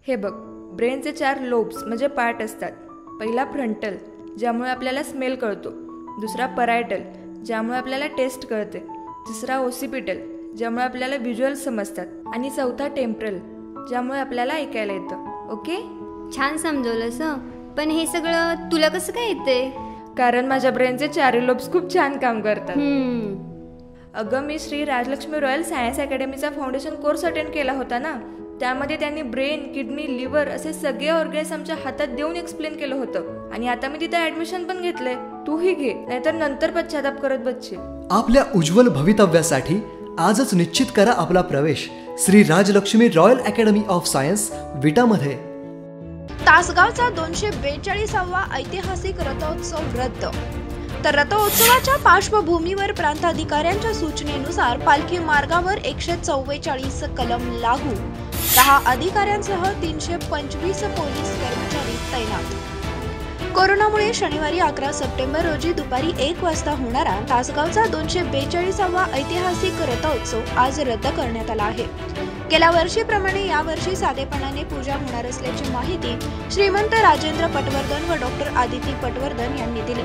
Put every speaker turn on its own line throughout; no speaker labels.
हे बघ, ब्रेनचे 4 लोब्स म्हणजे पार्ट असतात. पहिला फ्रंटल, ज्यामुळे आपल्याला स्मेल कळतो. दुसरा परायटल, ज्यामुळे आपल्याला टेस्ट कळते. तिसरा ओसिपिटल, ज्यामुळे आपल्याला व्हिज्युअल समजतात. आणि चौथा टेम्परल, ज्यामुळे आपल्याला ऐकायला येतं. ओके,
छान समजवलंस. पण हे सगळं तुला कसं काय येते?
कारण माझ्या ब्रेनचे 4 लोब्स खूप छान काम करतात. अगं, मी श्री राजलक्ष्मी रॉयल सायन्स अकॅडमीचा फाउंडेशन कोर्स अटेंड केला होता ना. त्यामध्ये त्यांनी ब्रेन, किडनी, लिव्हर असे सगळे ऑर्गन्स आमच्या हातात देऊन एक्सप्लेन केलं होतं. आणि आता मी तिथे ऍडमिशन पण घेतलंय. तूही घे, नाहीतर नंतर पश्चाताप करत बसशील.
आपल्या उज्ज्वल भवितव्यासाठी आजच निश्चित करा आपला प्रवेश Shri Rajlakshmi royal academy of science विटामध्ये.
तासगावचा 242वा ऐतिहासिक रथोत्सव रद्द. तर रथोत्सवाच्या पार्श्वभूमीवर प्रांताधिकाऱ्यांच्या सूचनेनुसार पालखी मार्गावर 144 कलम लागू, 10 अधिकाऱ्यांसह 325 पोलीस कर्मचारी तैनात. कोरोनामुळे शनिवारी 11 सप्टेंबर रोजी दुपारी 1 वाजता होणारा तासगावचा 242वा ऐतिहासिक रथोत्सव आज रद्द करण्यात आला आहे. गेल्या वर्षीप्रमाणे यावर्षी साधेपणाने पूजा होणार असल्याची माहिती श्रीमंत राजेंद्र पटवर्धन व डॉक्टर आदिती पटवर्धन यांनी दिली.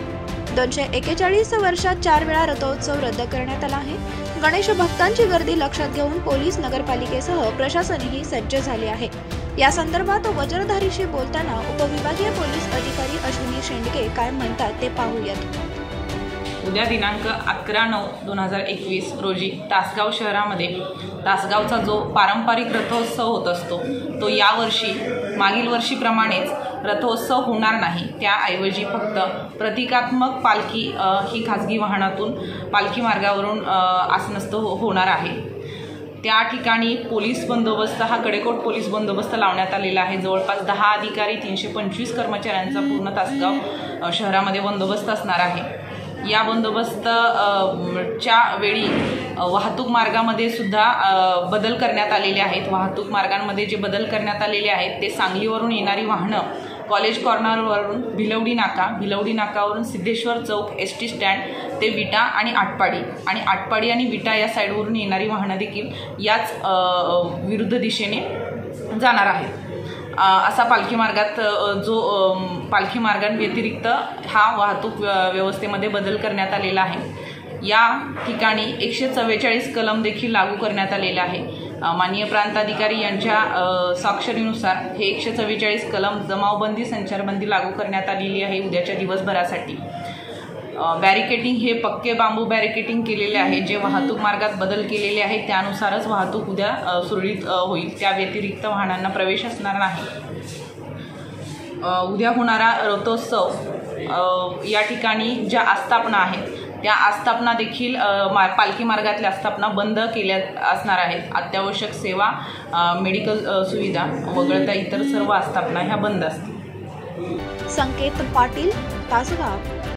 241 वर्षात 4 वेळा रथोत्सव रद्द करण्यात आला आहे. गणेश भक्तांची गर्दी लक्षात घेऊन पोलीस, नगरपालिकेसह प्रशासनही सज्ज झाले आहे. या संदर्भात वज्रधारीशी बोलताना उपविभागीय पोलीस अधिकारी अश्विनी शेंडके काय म्हणतात ते पाहूयात.
उद्या दिनांक 11/9/2021 रोजी तासगाव शहरामध्ये तासगावचा जो पारंपरिक रथोत्सव होत असतो तो यावर्षी मागील वर्षीप्रमाणेच रथोत्सव होणार नाही. त्याऐवजी फक्त प्रतिकात्मक पालखी ही खाजगी वाहनातून पालखी मार्गावरून आसनस्थ होणार आहे. त्या ठिकाणी पोलीस बंदोबस्त हा कडेकोट पोलीस बंदोबस्त लावण्यात आलेला आहे. जवळपास 10 अधिकारी, 325 कर्मचाऱ्यांचा पूर्ण तासगाव शहरामध्ये बंदोबस्त असणार आहे. या बंदोबस्तच्या वेळी वाहतूक मार्गामध्ये सुद्धा बदल करण्यात आलेले आहेत. वाहतूक मार्गांमध्ये जे बदल करण्यात आलेले आहेत ते सांगलीवरून येणारी वाहनं कॉलेज कॉर्नरवरून भिलवडी नाकावरून सिद्धेश्वर चौक, ST स्टँड ते विटा आणि आटपाडी आणि विटा या साईडवरून येणारी वाहनं देखील याच विरुद्ध दिशेने जाणार आहेत. असा पालखी मार्गात जो पालखी मार्गांव्यतिरिक्त हा वाहतूक व्यवस्थेमध्ये बदल करण्यात आलेला आहे. या ठिकाणी 144 कलम देखील लागू करण्यात आलेला आहे. माननीय प्रांताधिकारी यांच्या स्वाक्षरीनुसार हे 144 कलम जमावबंदी, संचारबंदी लागू करण्यात आलेली आहे उद्याच्या दिवसभरासाठी. बॅरिकेटिंग हे पक्के बांबू बॅरिकेटिंग केलेले आहे. जे वाहतूक मार्गात बदल केलेले आहेत त्यानुसारच वाहतूक उद्या सुरळीत होईल. त्या व्यतिरिक्त वाहनांना प्रवेश असणार नाही. उद्या होणारा रथोत्सव या ठिकाणी ज्या आस्थापना आहेत त्या आस्थापना देखील पालखी मार्गातल्या आस्थापना बंद केल्या असणार आहेत. अत्यावश्यक सेवा, मेडिकल सुविधा वगळता इतर सर्व आस्थापना ह्या बंद असतील.
संकेत पाटील, तासगाव.